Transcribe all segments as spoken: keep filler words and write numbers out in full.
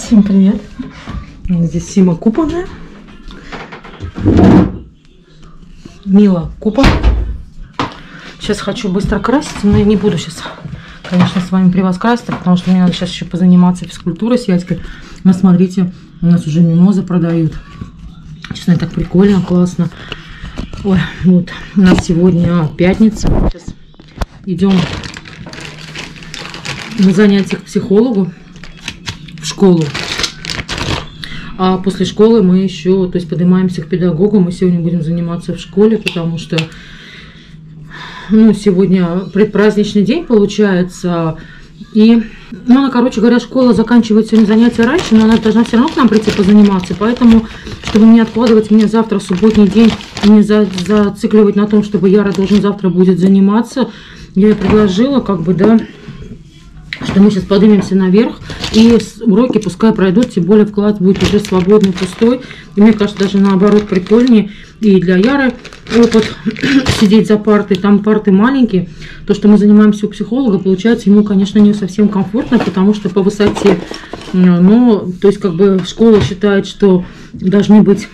Всем привет! Здесь Сима купанная, Мила купанная. Сейчас хочу быстро краситься, но я не буду сейчас, конечно, с вами при вас краситься, потому что мне надо сейчас еще позаниматься физкультурой с Ядькой. Но смотрите, у нас уже мимозы продают. Честно, так прикольно, классно. Ой, вот, у нас сегодня пятница. Сейчас идем на занятия к психологу в школу. А после школы мы еще, то есть, поднимаемся к педагогу. Мы сегодня будем заниматься в школе, потому что, ну, сегодня предпраздничный день получается. И, ну, она, короче говоря, школа заканчивает сегодня занятия раньше, но она должна все равно к нам прийти позаниматься. Поэтому, чтобы не откладывать мне завтра субботний день, не за, зацикливать на том, чтобы Яра должен завтра будет заниматься, я ей предложила, как бы, да, что мы сейчас поднимемся наверх, и уроки пускай пройдут, тем более в класс будет уже свободный, пустой. И мне кажется, даже наоборот прикольнее и для Яры опыт сидеть за партой. Там парты маленькие. То, что мы занимаемся у психолога, получается, ему, конечно, не совсем комфортно, потому что по высоте. Но, то есть, как бы школа считает, что должны быть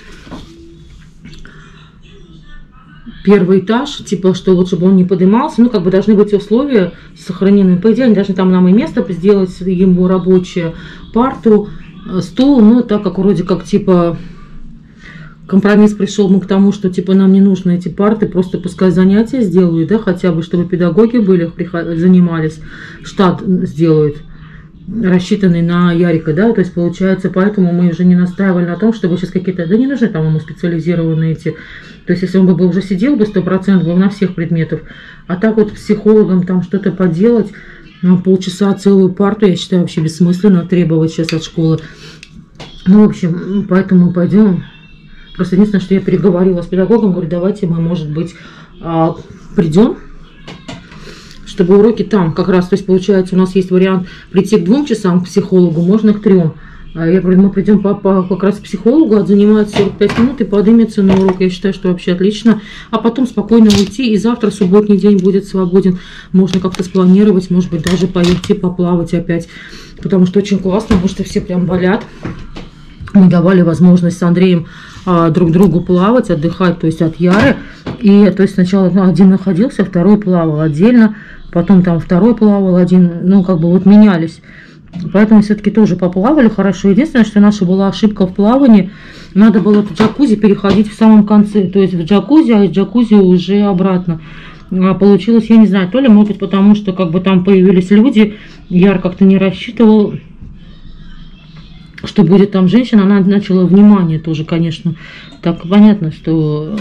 первый этаж, типа, что лучше бы он не поднимался, ну, как бы должны быть условия сохранены. По идее, они должны там нам и место сделать, ему рабочее, парту, стул, ну, так как вроде как, типа, компромисс пришел мы к тому, что, типа, нам не нужны эти парты, просто пускай занятия сделают, да, хотя бы, чтобы педагоги были, занимались, штат сделают, рассчитанный на Ярика, да, то есть получается, поэтому мы уже не настаивали на том, чтобы сейчас какие-то, да не нужны там ему специализированные эти, то есть если он бы уже сидел бы сто процентов на всех предметах, а так вот психологом там что-то поделать, ну, полчаса целую парту, я считаю, вообще бессмысленно требовать сейчас от школы. Ну, в общем, поэтому мы пойдем. Просто единственное, что я переговорила с педагогом, говорю, давайте мы, может быть, придем, чтобы уроки там как раз, то есть получается, у нас есть вариант прийти к двум часам к психологу, можно к трем. Я говорю, мы придем по, по, как раз к психологу, отзанимается сорок пять минут и поднимется на урок. Я считаю, что вообще отлично. А потом спокойно уйти, и завтра субботний день будет свободен. Можно как-то спланировать, может быть, даже пойти поплавать опять. Потому что очень классно, потому что все прям болят. Мы давали возможность с Андреем а, друг другу плавать, отдыхать, то есть от Яры. И то есть сначала ну, один находился, второй плавал отдельно. Потом там второй плавал, один, ну, как бы вот менялись. Поэтому все-таки тоже поплавали хорошо. Единственное, что наша была ошибка в плавании, надо было в джакузи переходить в самом конце. То есть в джакузи, а из джакузи уже обратно. А получилось, я не знаю, то ли, может быть, потому что как бы там появились люди, Яр как-то не рассчитывал, что будет там женщина. Она начала внимание тоже, конечно. Так понятно, что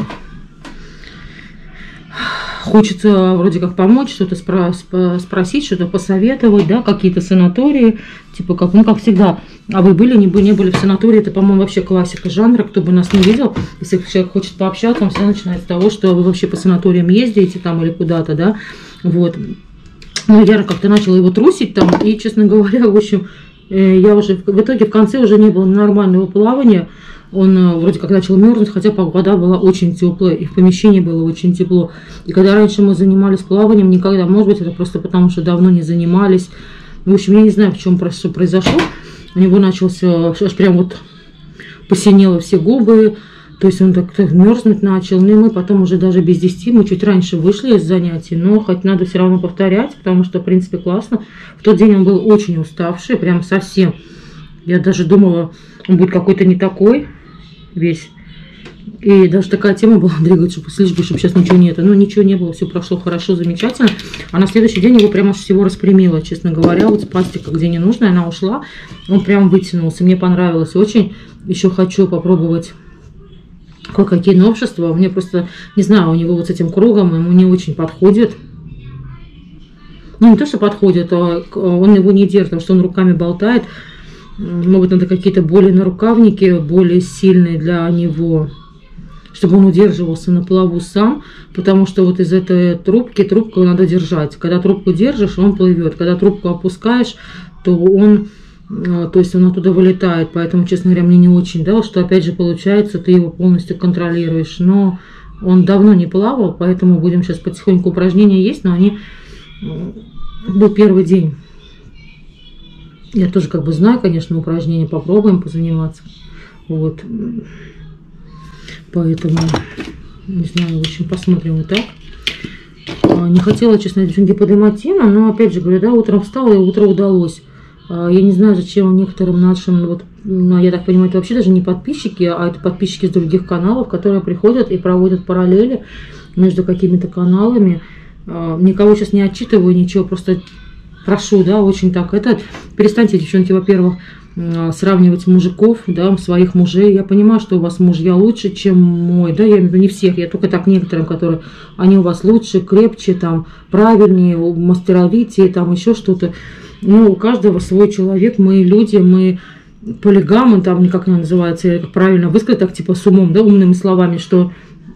хочется вроде как помочь, что-то спросить, что-то посоветовать, да, какие-то санатории, типа как, ну, как всегда. А вы были, не были, не были в санатории, это, по-моему, вообще классика жанра, кто бы нас не видел. Если человек хочет пообщаться, он всегда начинает с того, что вы вообще по санаториям ездите там или куда-то, да, вот. Ну, я как-то начала его трусить там, и, честно говоря, в общем, я уже, в итоге в конце уже не было нормального плавания. Он вроде как начал мерзнуть, хотя погода была очень теплая, и в помещении было очень тепло. И когда раньше мы занимались плаванием, никогда, может быть, это просто потому, что давно не занимались. В общем, я не знаю, в чем что произошло. У него начался, аж прям вот посинело все губы, то есть он так, так мерзнуть начал. Ну и мы потом уже даже без десяти, мы чуть раньше вышли из занятий, но хоть надо все равно повторять, потому что, в принципе, классно. В тот день он был очень уставший, прям совсем. Я даже думала, он будет какой-то не такой весь. И даже такая тема была, Андрей говорит, что лишь бы, чтобы сейчас ничего нет. Ну, ничего не было, все прошло хорошо, замечательно. А на следующий день его прямо аж всего распрямило, честно говоря. Вот с пластика, где не нужно, она ушла. Он прям вытянулся, мне понравилось очень. Еще хочу попробовать кое-какие новшества. Мне просто, не знаю, у него вот с этим кругом ему не очень подходит. Ну, не то, что подходит, а он его не держит, потому что он руками болтает. Может быть, надо какие-то более нарукавники, более сильные для него, чтобы он удерживался на плаву сам, потому что вот из этой трубки, трубку надо держать. Когда трубку держишь, он плывет. Когда трубку опускаешь, то он, то есть он оттуда вылетает. Поэтому, честно говоря, мне не очень, да, что опять же получается, ты его полностью контролируешь. Но он давно не плавал, поэтому будем сейчас потихоньку упражнения есть, но они был первый день. Я тоже как бы знаю, конечно, упражнения, попробуем позаниматься. Вот. Поэтому, не знаю, в общем, посмотрим вот так. Не хотела, честно, девчонки, поднимать тему, но, опять же говорю, да, утром встала, и утро удалось. Я не знаю, зачем некоторым нашим, вот, ну, я так понимаю, это вообще даже не подписчики, а это подписчики с других каналов, которые приходят и проводят параллели между какими-то каналами. Никого сейчас не отчитываю, ничего, просто прошу, да, очень так, это, перестаньте, девчонки, во-первых, сравнивать мужиков, да, своих мужей. Я понимаю, что у вас мужья лучше, чем мой, да, я имею в виду не всех, я только так некоторым, которые, они у вас лучше, крепче, там, правильнее, мастеровитее, там, еще что-то. Ну, у каждого свой человек, мы люди, мы полигамы, там, как она называется, как правильно высказать, так, типа, с умом, да, умными словами, что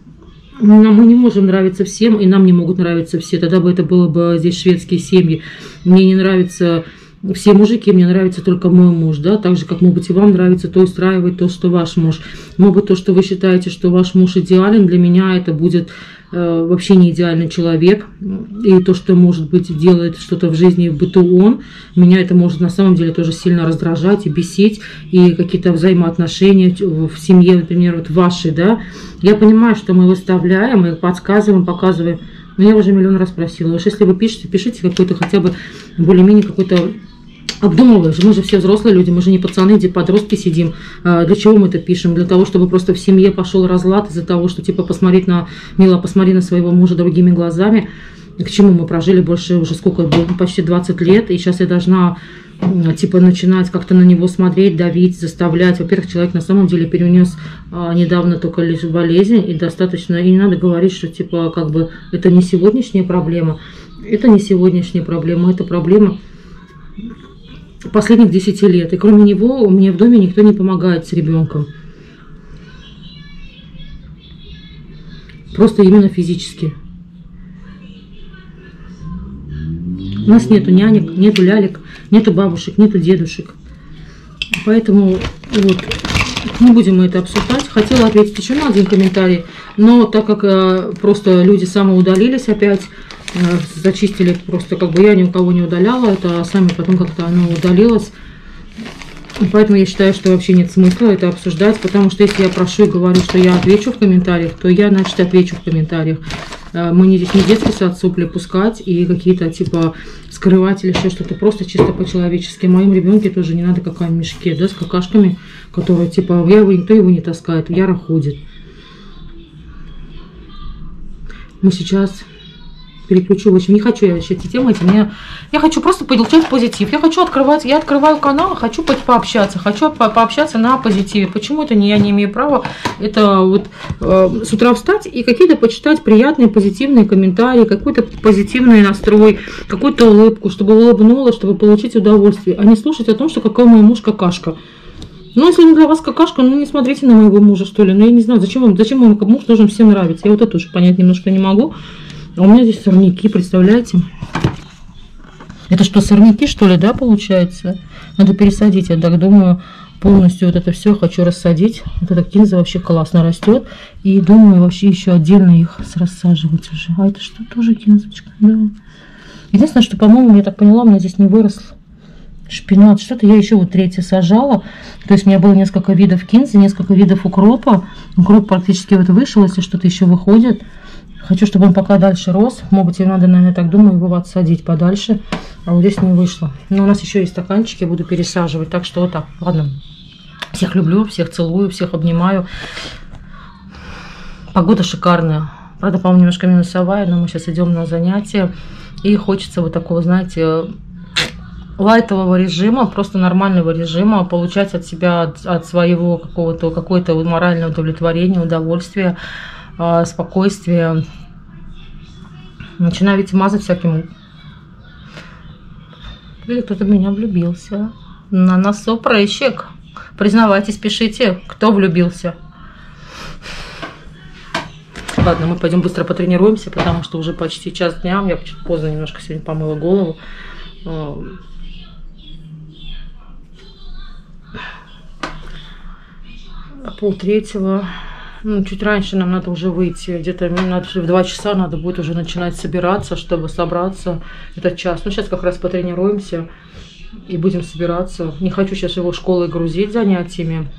мы не можем нравиться всем, и нам не могут нравиться все, тогда бы это было бы здесь шведские семьи. Мне не нравится все мужики, мне нравится только мой муж, да, так же, как, может быть, и вам нравится то устраивать, то, что ваш муж. Может быть, то, что вы считаете, что ваш муж идеален, для меня это будет э, вообще не идеальный человек. И то, что, может быть, делает что-то в жизни, в быту он, меня это может на самом деле тоже сильно раздражать и бесить. И какие-то взаимоотношения в семье, например, вот ваши, да. Я понимаю, что мы выставляем, мы подсказываем, показываем. Но я уже миллион раз просила. Уж если вы пишете, пишите какой-то хотя бы более-менее какой-то обдумываешь. Мы же все взрослые люди, мы же не пацаны, где подростки сидим. Для чего мы это пишем? Для того, чтобы просто в семье пошел разлад из-за того, что типа посмотреть на, мило, посмотри на своего мужа другими глазами. К чему мы прожили больше уже сколько, почти двадцать лет, и сейчас я должна типа начинать как-то на него смотреть, давить, заставлять. Во-первых, человек на самом деле перенес а, недавно только лишь болезнь, и достаточно, и не надо говорить, что типа как бы это не сегодняшняя проблема, это не сегодняшняя проблема, это проблема последних десяти лет. И кроме него мне в доме никто не помогает с ребенком. Просто именно физически. У нас нету нянек, нету лялек, нету бабушек, нету дедушек. Поэтому вот не будем мы это обсуждать. Хотела ответить еще на один комментарий, но так как э, просто люди самоудалились опять, э, зачистили просто, как бы я ни у кого не удаляла, это сами потом как-то оно удалилось. Поэтому я считаю, что вообще нет смысла это обсуждать, потому что если я прошу и говорю, что я отвечу в комментариях, то я, значит, отвечу в комментариях. Мы не, здесь не детский сад сопли пускать и какие-то типа скрывать или еще что-то, просто чисто по-человечески. Моим ребенке тоже не надо какая мешке, да, с какашками, которые типа, я его, никто его не таскает, яро ходит. Мы сейчас... переключу. В общем, не хочу я вообще эти темы, эти мне... Я хочу просто получать позитив. Я хочу открывать, я открываю канал, хочу по пообщаться, хочу по пообщаться на позитиве. Почему это не я не имею права? Это вот э, с утра встать и какие-то почитать приятные, позитивные комментарии, какой-то позитивный настрой, какую-то улыбку, чтобы улыбнула, чтобы получить удовольствие, а не слушать о том, что какой мой муж какашка. Ну, если не для вас какашка, ну не смотрите на моего мужа, что ли. Ну, я не знаю, зачем вам, зачем мой муж должен всем нравиться. Я вот это уже понять немножко не могу. А у меня здесь сорняки, представляете? Это что, сорняки, что ли, да, получается? Надо пересадить, я так думаю, полностью вот это все хочу рассадить. Вот эта кинза вообще классно растет. И думаю вообще еще отдельно их рассаживать уже. А это что, тоже кинзочка? Да. Единственное, что, по-моему, я так поняла, у меня здесь не вырос шпинат. Что-то я еще вот третье сажала. То есть у меня было несколько видов кинзы, несколько видов укропа. Укроп практически вот вышел, если что-то еще выходит. Хочу, чтобы он пока дальше рос. Может быть, надо, наверное, так думаю, его отсадить подальше. А вот здесь не вышло. Но у нас еще есть стаканчики, я буду пересаживать. Так что вот так. Ладно. Всех люблю, всех целую, всех обнимаю. Погода шикарная. Правда, по-моему, немножко минусовая, но мы сейчас идем на занятия. И хочется вот такого, знаете, лайтового режима, просто нормального режима, получать от себя, от, от своего какого-то, какое-то моральное удовлетворение, удовольствие, спокойствие. Начинаю ведь мазать всяким. Или кто-то в меня влюбился. На носу прыщик. Признавайтесь, пишите, кто влюбился. Ладно, мы пойдем быстро потренируемся, потому что уже почти час дня. Я чуть поздно немножко сегодня помыла голову. Пол третьего. Ну, чуть раньше нам надо уже выйти, где-то в два часа надо будет уже начинать собираться, чтобы собраться этот час. Ну, сейчас как раз потренируемся, И будем собираться. Не хочу сейчас его школой грузить занятиями.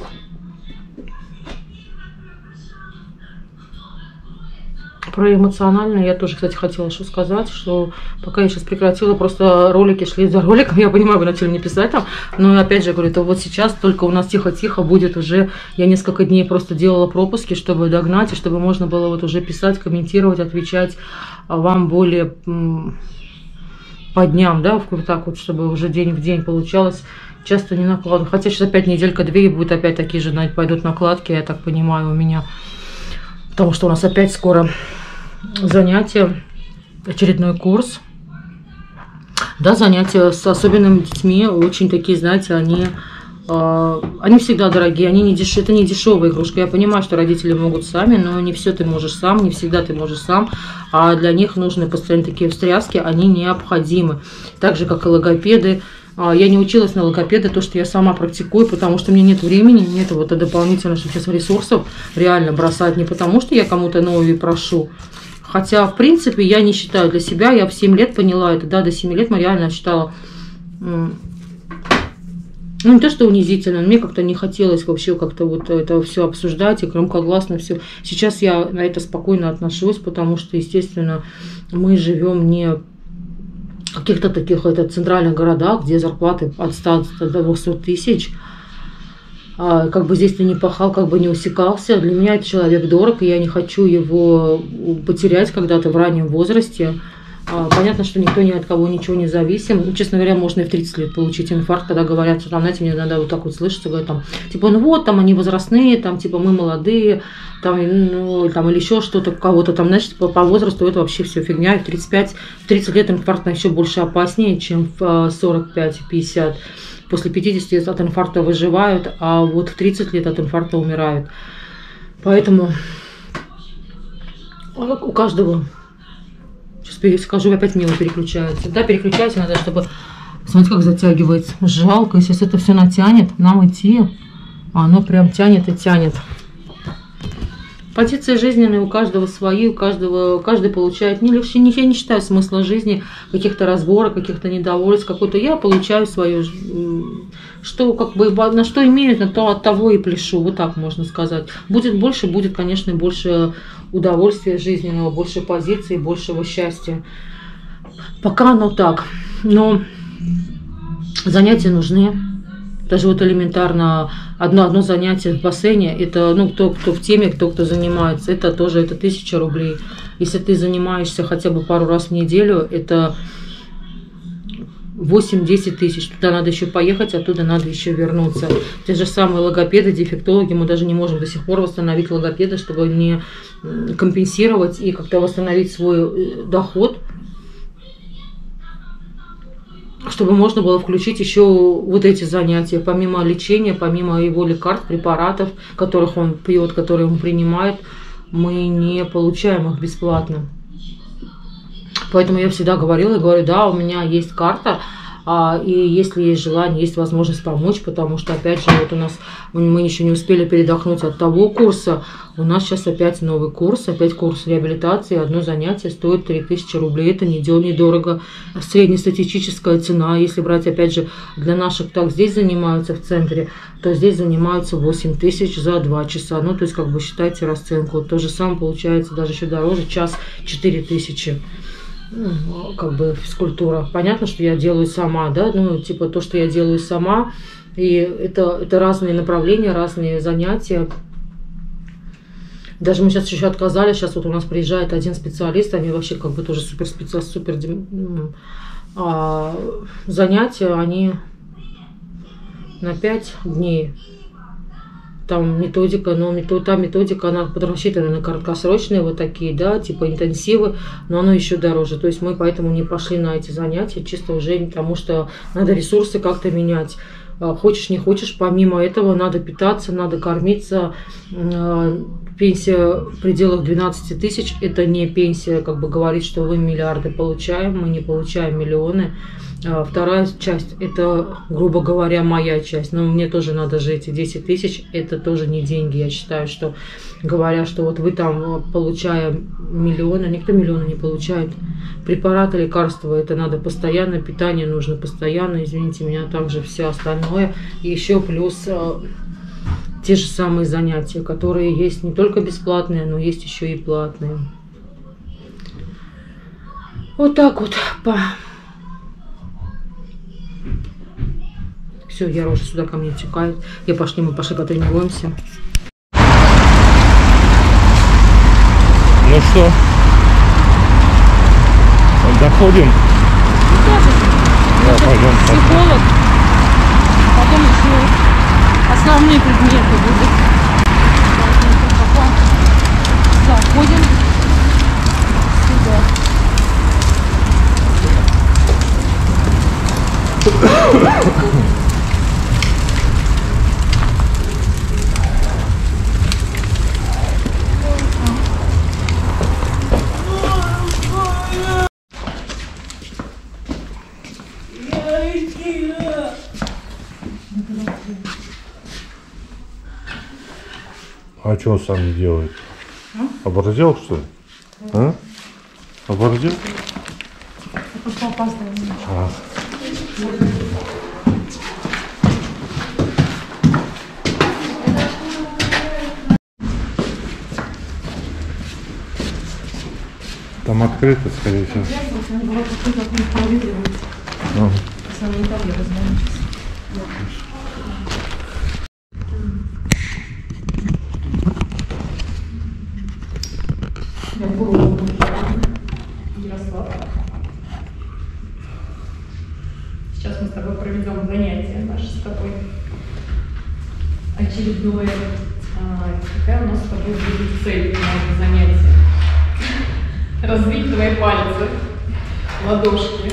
Про эмоциональное я тоже, кстати, хотела что сказать, что пока я сейчас прекратила, просто ролики шли за роликом, я понимаю, вы начали мне писать там, но опять же говорю, то вот сейчас только у нас тихо-тихо будет уже, я несколько дней просто делала пропуски, чтобы догнать, и чтобы можно было вот уже писать, комментировать, отвечать вам более по дням, да, вот так вот, чтобы уже день в день получалось. Часто не накладываю, хотя сейчас опять неделька-две и будет опять такие же, пойдут накладки, я так понимаю, у меня, потому что у нас опять скоро занятия, очередной курс. Да, занятия с особенными детьми, очень такие, знаете, они, э, они всегда дорогие, они не деш... это не дешевая игрушка. Я понимаю, что родители могут сами, но не все ты можешь сам, не всегда ты можешь сам, а для них нужны постоянно такие встряски, они необходимы. Так же, как и логопеды. Я не училась на логопеда, то, что я сама практикую, потому что мне нет времени, нет вот дополнительных сейчас ресурсов реально бросать. Не потому, что я кому-то новый прошу. Хотя, в принципе, я не считаю для себя, я в семь лет поняла это, да, до семи лет мы реально считала, ну, не то, что унизительно, мне как-то не хотелось вообще как-то вот это все обсуждать и громкогласно все. Сейчас я на это спокойно отношусь, потому что, естественно, мы живем не в каких-то таких это, центральных городах, где зарплаты от ста до двухсот тысяч. А, как бы здесь ты не пахал, как бы не усекался. Для меня этот человек дорог, и я не хочу его потерять когда-то в раннем возрасте. А, понятно, что никто ни от кого ничего не зависим. Ну, честно говоря, можно и в тридцать лет получить инфаркт, когда говорят, что там, знаете, мне иногда вот так вот слышится, говорят, там, типа, ну вот, там они возрастные, там, типа, мы молодые, там, ну, там или еще что-то, кого-то там, значит, по, по возрасту это вообще все фигня. И в тридцать пять, в тридцать лет инфаркт еще больше опаснее, чем в сорок пять пятьдесят. После пятидесяти от инфаркта выживают, а вот в тридцать лет от инфаркта умирают. Поэтому у каждого... Сейчас скажу, опять мило переключается. Да, переключайся, надо, чтобы... Смотрите, как затягивается. Жалко, сейчас это все натянет, нам идти. А оно прям тянет и тянет. Позиции жизненные у каждого свои, у каждого, каждый получает. Не, я не считаю смысла жизни, каких-то разборок, каких-то недовольств, какой-то. Я получаю свое, что как бы на что имеют, на то от того и пляшу, вот так можно сказать. Будет больше, будет, конечно, больше удовольствия жизненного, больше позиций, большего счастья. Пока оно так, но занятия нужны. Даже вот элементарно одно, одно занятие в бассейне, это, ну, кто, кто в теме, кто, кто занимается, это тоже это тысяча рублей. Если ты занимаешься хотя бы пару раз в неделю, это восемь-десять тысяч. Туда надо еще поехать, оттуда надо еще вернуться. Те же самые логопеды, дефектологи, мы даже не можем до сих пор восстановить логопеда, чтобы не компенсировать и как-то восстановить свой доход, чтобы можно было включить еще вот эти занятия, помимо лечения, помимо его лекарств, препаратов, которых он пьет, которые он принимает, мы не получаем их бесплатно. Поэтому я всегда говорила и говорю, да, у меня есть карта, и если есть желание, есть возможность помочь, потому что, опять же, вот у нас, мы еще не успели передохнуть от того курса, у нас сейчас опять новый курс, опять курс реабилитации, одно занятие стоит три тысячи рублей, это недорого, среднестатистическая цена, если брать, опять же, для наших, так здесь занимаются в центре, то здесь занимаются восемь тысяч за два часа, ну, то есть, как бы, считайте расценку, то же самое получается, даже еще дороже, час четыре тысячи. Как бы физкультура. Понятно, что я делаю сама, да, ну, типа то, что я делаю сама, и это, это разные направления, разные занятия. Даже мы сейчас еще отказались, сейчас вот у нас приезжает один специалист, они вообще как бы тоже супер специалист, супер а, занятия, они на пять дней. Там методика, но метод, та методика, она рассчитана на краткосрочные вот такие, да, типа интенсивы, но оно еще дороже. То есть мы поэтому не пошли на эти занятия, чисто уже потому что надо ресурсы как-то менять. Хочешь, не хочешь, помимо этого надо питаться, надо кормиться. Пенсия в пределах двенадцати тысяч, это не пенсия, как бы говорит, что вы миллиарды получаем, мы не получаем миллионы. А вторая часть, это, грубо говоря, моя часть. Но мне тоже надо же эти десять тысяч, это тоже не деньги. Я считаю, что, говоря, что вот вы там, получая миллионы, никто миллиона не получает. Препараты, лекарства, это надо постоянно, питание нужно постоянно, извините меня, также все остальное. И еще плюс э, те же самые занятия, которые есть не только бесплатные, но есть еще и платные. Вот так вот, по... Все, Яра уже сюда ко мне текает. Я пошли, мы пошли потренируемся. Ну что, доходим? Да, пойдем. Психолог. Потом еще основные предметы будут. Заходим сюда. А что он сам не делает? А? Оборзел, что ли? А? Оборзел? Просто опаздываем. А. Там открыто, скорее всего. Ага. Сейчас мы с тобой проведем занятие наше с тобой очередное. А, какая у нас с тобой будет цель нашего занятия? Развить твои пальцы, ладошки,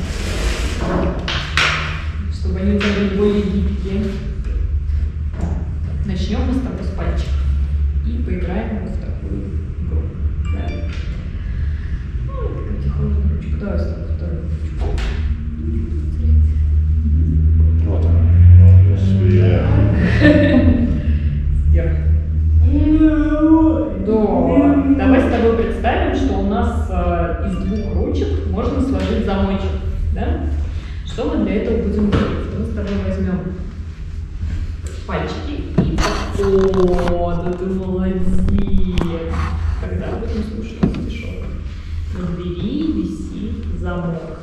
чтобы они у тебя были более гибкие. Начнем мы с тобой с пальчиков и поиграем вот в такую игру. Да. Ну, такая тихонькая ручка. Давай с тобой вторую ручку. Вот она. Вверх. Да. Давай с тобой представим, что у нас э, из двух ручек можно сложить замочек. Да? Что мы для этого будем делать? Мы с тобой возьмем пальчики и... О, да ты молодец! Когда будем слушать стишок? На двери висит замок.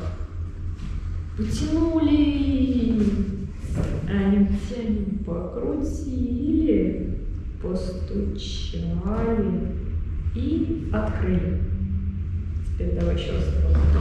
Потянули, а ногтями покрутили, постучали и открыли. Теперь давай еще раз.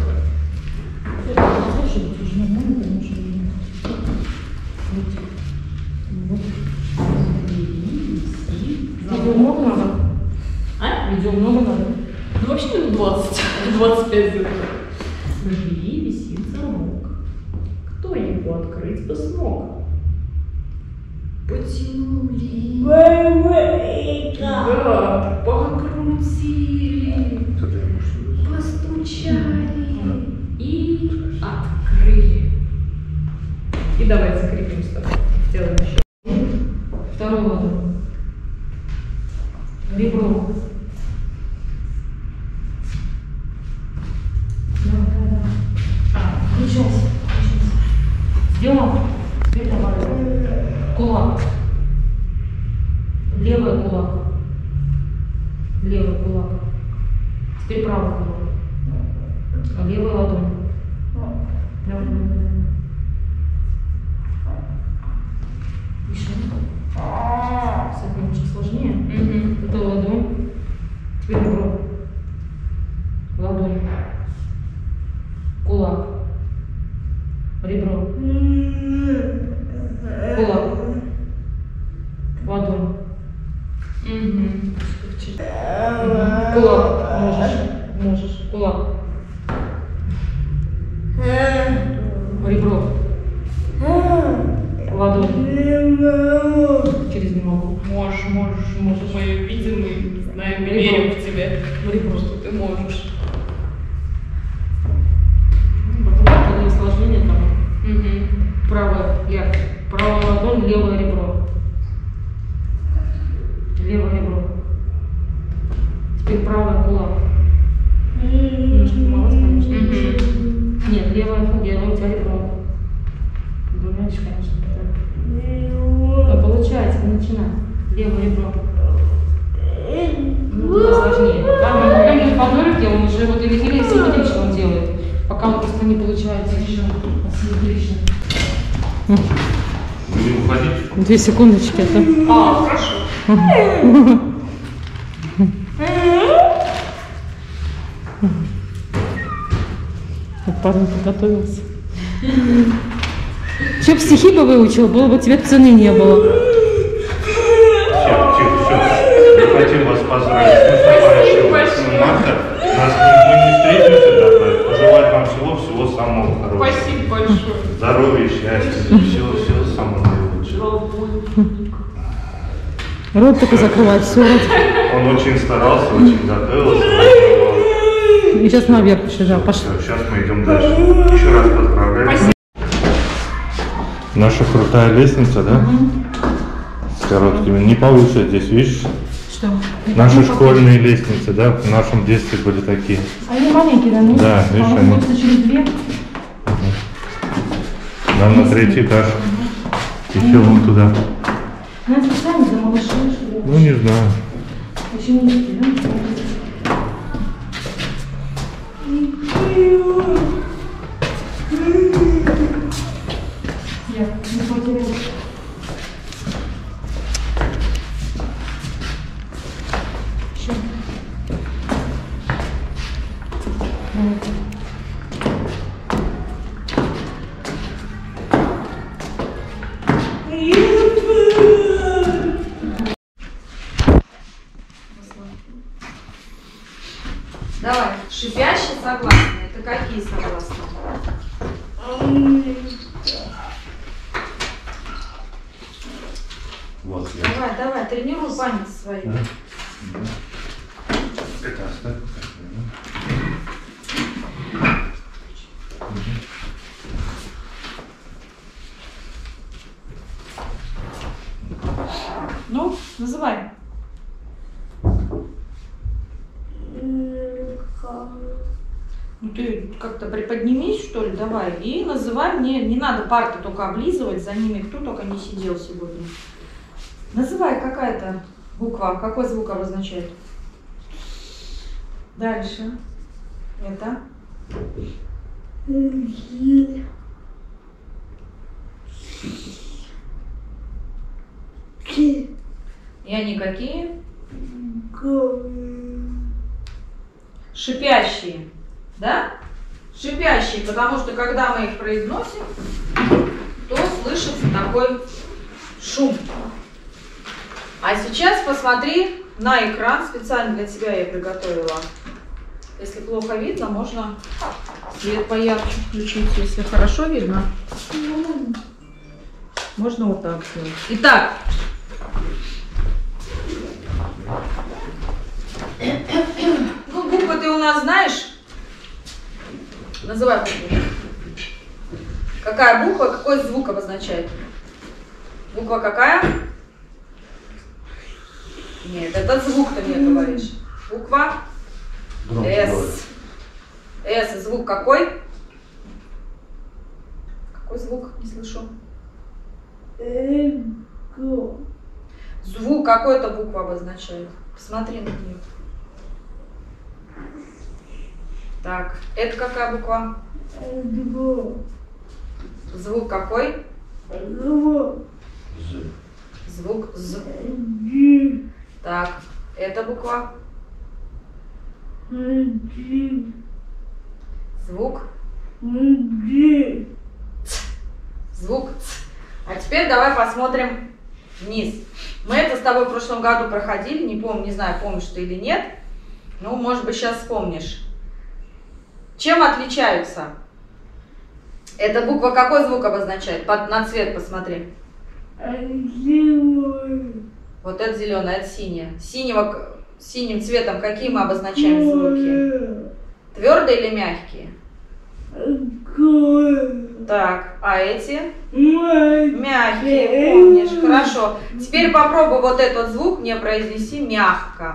Видео много надо? А? Видео много надо? Ну вообще минут двадцать, двадцать пять минут. На двери висит замок. Кто его открыть бы смог? Потянули. Да, покрутили. Постучали. И открыли. И давай закрепим с тобой. Сделаем еще. Второй ладонь. Ребро. Да, да, да. А, включился. Включился. Сделал. Теперь давай. Кулак. Левый кулак. Левый кулак. Теперь правый кулак. А левая ладонь. Давай, давай, давай. Еще. С этим очень сложнее. Угу. Это ладонь. Теперь ребро. Ладонь. Кулак. Ребро. Кулак. Ладонь. Угу. Кулак. Можешь. Можешь. Кулак. Ребро. Ладонь. Через не могу. Можешь, можешь, можешь. Мы видим и знаем, и верим в тебя. Ребро. Что ты можешь. Потом какие-то осложнения там. Лев. Правая ладонь, левое ребро. Левое ребро. Теперь правая кулак. Немножко помолоть, конечно. Нет, левая фугера, у тебя ребро. Думаешь, конечно, так. Ну, получается, начинай. Левое ребро. Ну, это сложнее. Там, там не по руке, он уже вот или или асимметрично он делает. Пока он просто не получается еще асимметрично. Будем уходить? Две секундочки. Это... А, хорошо. Парень подготовился. Че б стихи бы выучил, было бы тебе цены не было. Тихо, тихо, все. Мы хотим вас поздравить с наступающим марта. Нас мы не встретимся, да, пожелать вам всего-всего самого хорошего. Спасибо большое. Здоровья, счастья, всего-всего самого наилучшего. Рот только закрывать, все. Он очень старался, очень готовился. И сейчас наверх еще, да, пошли. Сейчас мы идем дальше. Еще раз поздравляю. Спасибо. Наша крутая лестница, да? Угу. С короткими. Не повыше здесь, видишь? Что? Наши Ну, школьные лестницы, да, в нашем детстве были такие. Они маленькие, да? Ну, Да, видишь, а они. они. Через две. Нам на третий этаж. Еще вон туда. Ну, специально для малышей, что ли? Ну, не знаю. Еще не успели. Я не потеряла. Еще. Вот. Давай, шипящие согласные. Это какие согласные? Вот я. Давай, давай, тренируй память свою. Это оставь. Ну, называй. Ну ты как-то приподнимись, что ли, давай, и называй мне, не надо парты только облизывать, за ними кто только не сидел сегодня. Называй какая-то буква, какой звук обозначает? Дальше. Это? И они какие? Шипящие, да? Шипящие, потому что когда мы их произносим, то слышится такой шум. А сейчас посмотри на экран, специально для тебя я приготовила. Если плохо видно, можно свет поярче включить. Если хорошо видно, можно вот так сделать. Итак, ну, буквы ты у нас знаешь? Называй букву. Какая буква, какой звук обозначает? Буква какая? Нет, этот звук ты мне говоришь. Буква С. С. Звук какой? Какой звук? Не слышу. Звук какой эта буква обозначает? Посмотри на нее. Так, это какая буква? Звук какой? Звук З. Так, это буква? Звук? Звук Ц. А теперь давай посмотрим вниз. Мы это с тобой в прошлом году проходили, не помню, не знаю, помнишь ты или нет. Ну, может быть, сейчас вспомнишь. Чем отличаются? Эта буква какой звук обозначает? Под, на цвет посмотри. Вот это зеленое, это синее. Синего, синим цветом какие мы обозначаем звуки? Твердые или мягкие? Так, а эти? Мягкие, помнишь. Хорошо. Теперь попробуй вот этот звук мне произнеси мягко.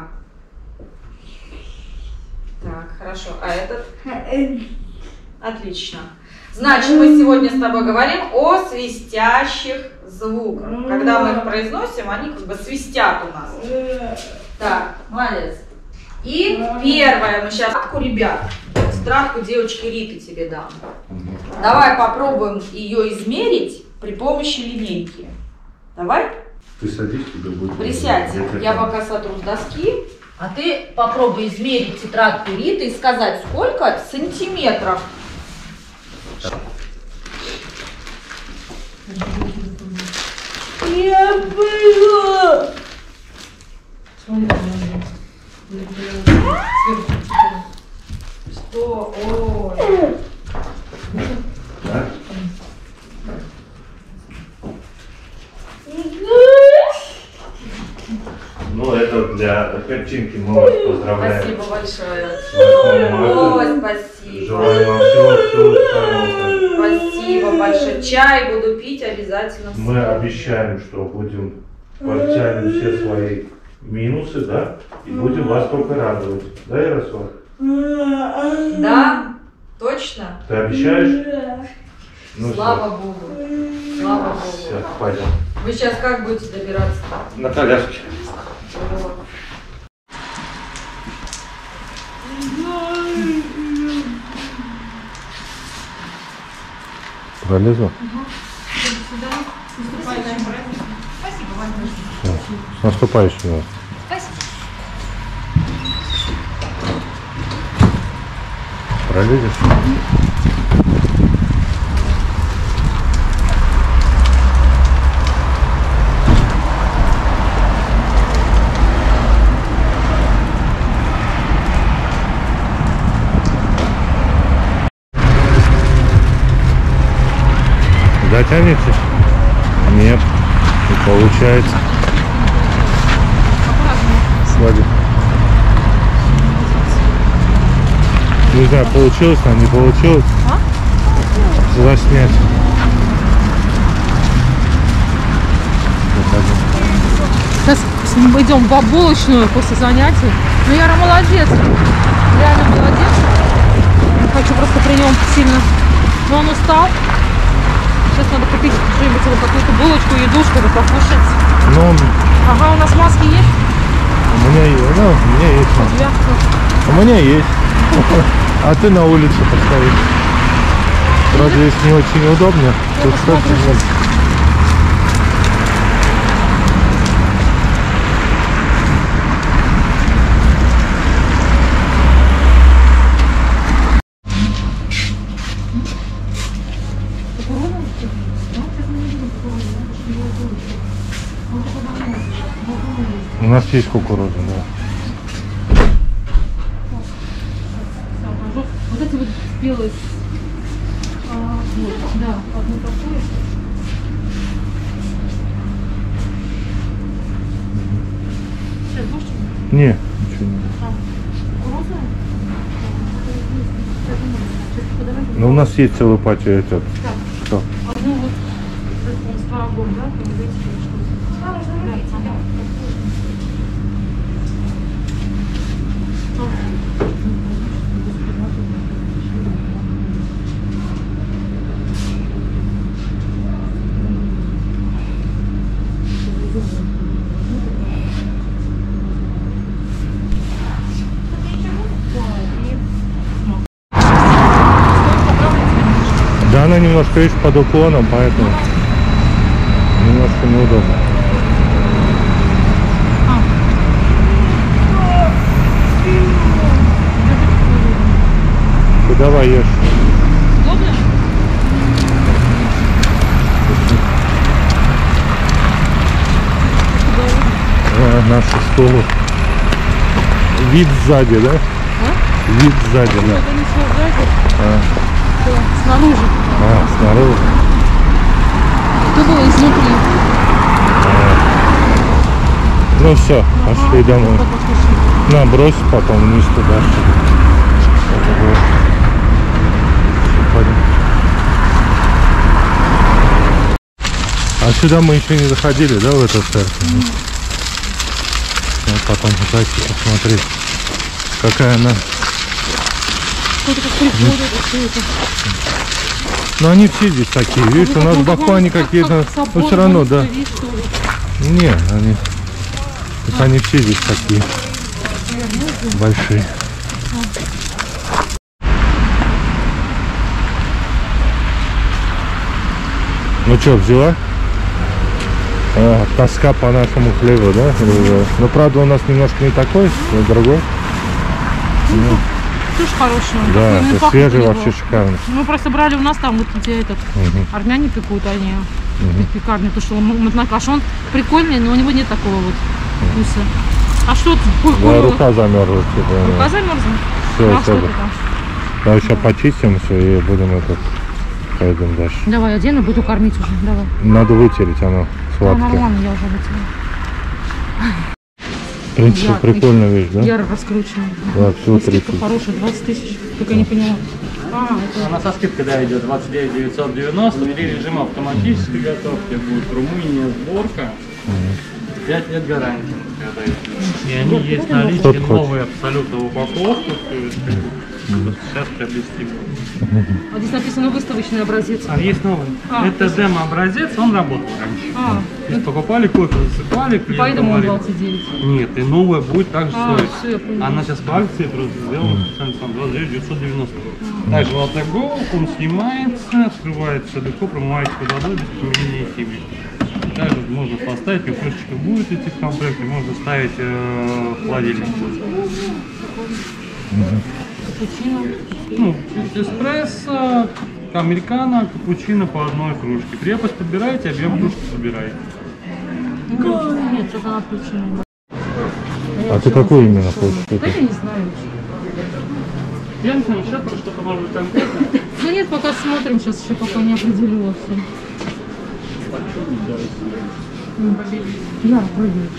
Так, хорошо. А этот? Отлично. Значит, мы сегодня с тобой говорим о свистящих звуках. Когда мы их произносим, они как бы свистят у нас. Так, молодец. И первое, мы сейчас тетрадку, ребят, тетрадку девочки Риты тебе дам. Давай попробуем ее измерить при помощи линейки. Давай. Ты садись, тебе будет. Присядь, я пока сотру с доски. А ты попробуй измерить тетрадку Риты и сказать, сколько сантиметров. Я была. Что? Ой. Да? Ну, это для картинки мы вас поздравляем. Спасибо большое. С восьмым марта. Ой, спасибо. Желаем вам всего-всего самого. Спасибо большое. Чай буду пить обязательно. Мы обещаем, что будем подтянем все свои минусы, да? И будем вас только радовать. Да, Ярослав? Да? Точно? Ты обещаешь? Ну, Слава все. Богу. Слава Богу. Все, пойдем. Вы сейчас как будете добираться? На коляске. Вот. Пролезу? Все. С наступающим вас. Пролезешь? Дотянете? Нет, не получается. Слади. Не знаю, получилось, а не получилось. А? Заснять. Сейчас мы идем в булочную после занятий. Ну, Яра молодец. Реально молодец. Хочу просто при нем сильно. Но он устал. Сейчас надо купить что-нибудь, какую-то булочку, еду, чтобы покушать. Ну, ага, у нас маски есть? У меня есть. Ну, у меня есть. У тебя? У меня есть. А ты на улице постоишь. Правда, здесь не очень удобно. Тут столько нет. У нас есть кукуруза, да. Вот эти вот спелые. А, вот, да, одно такое. Сейчас будешь? Не, ничего не. Кукуруза? Но у нас есть целый патио этот. Так. Что? Одну вот с творогом, да? Да, она немножко, видишь, под уклоном, поэтому немножко неудобно. А. Ты давай ешь. Удобно? А, наши столы. Вид сзади, да? А? Вид сзади, да. Это не все сзади. А, Снаружи. а снаружи. Это было изнутри. А. Ну все, пошли домой. На, брось потом вниз туда. заходим. А сюда мы еще не заходили, да, в эту церковь? Mm. Вот потом зайти посмотреть, какая она. Ну они все здесь такие, видишь, у нас в Баку они какие-то, но все равно, да. Не, они, вот они все здесь такие большие. Ну что, взяла? А, тоска по нашему хлебу, да? Ну, правда, у нас немножко не такой, но другой. Ну, тоже хороший. Да, это свежий, вообще шикарный. Мы просто брали у нас там, вот где этот, угу. армяне пекут, они угу. пекарни, то что он накаш, он прикольный, но у него нет такого вот вкуса. А что ты? Да, рука замерзла. Типа, рука замерзла? Все, а все. Давай сейчас почистим все и будем это, пойдем дальше. Давай, одену, буду кормить уже, давай. Надо вытереть, оно сладкое. А, нормально, я уже вытерла. В принципе, я, прикольная вещь, да? Я раскручиваю. Да, всего тридцать. Хорошая, двадцать тысяч, только я не поняла. А, это... Она со скидкой, да, идет двадцать девять тысяч девятьсот девяносто, три режима автоматической готовки, будет Румыния, сборка, пять лет гарантии. И они есть наличие новые абсолютно упаковки, сейчас приобрести. А здесь написано выставочный образец. А есть новый. А, это демо-образец, он работал раньше. А, то есть покупали кофе, засыпали, поэтому он двадцать девять. Нет, и новая будет также а, стоить. Все, она сейчас по акции просто сделана специально двадцать девять тысяч девятьсот девяносто. А. Также вот такой, он снимается, открывается легко, промывается под водой без применения химии. Также можно поставить, крышечка будет идти в комплекте, можно ставить э, в холодильник. Капучино. Ну, эспрессо, американо, капучино по одной кружке. Крепость подбираете, объем кружки подбираете. Ну, нет, что-то она включена. А ты какой именно хочешь? Да я не знаю. Я не знаю, сейчас что-то может быть конкретно. Ну нет, пока смотрим, сейчас еще пока не определила все. Да, прыгает.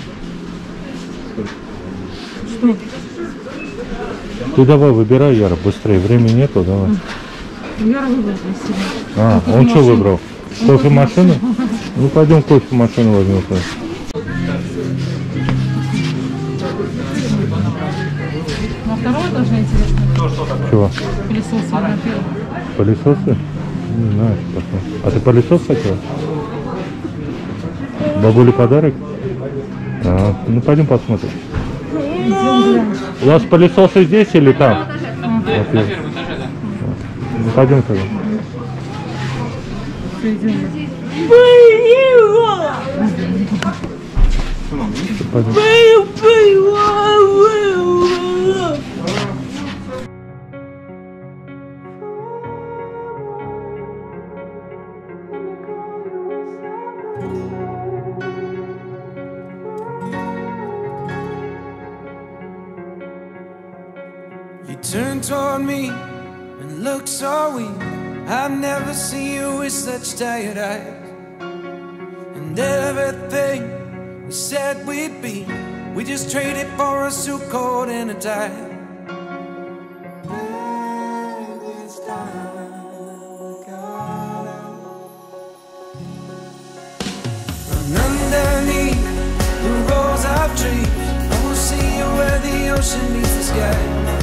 Что? Ты давай выбирай, Яра, быстрее, времени нету, давай. Яра выбрал для себя. А, кофе он машину. Что выбрал? Кофемашину? Ну пойдем кофемашину возьмем. На второй тоже интересно. Чего? Пылесосы на первом. Пылесосы? Не знаю, что такое. А ты пылесос хотел? Бабуле подарок? А, ну пойдем посмотрим. У вас пылесосы здесь или там? А. Вот, ну, пойдем тогда. Turn toward me and look so weak. I've never seen you with such tired eyes. And everything we said we'd be, we just traded for a suit coat and a tie. And underneath the rows of trees, I will see you where the ocean meets the sky.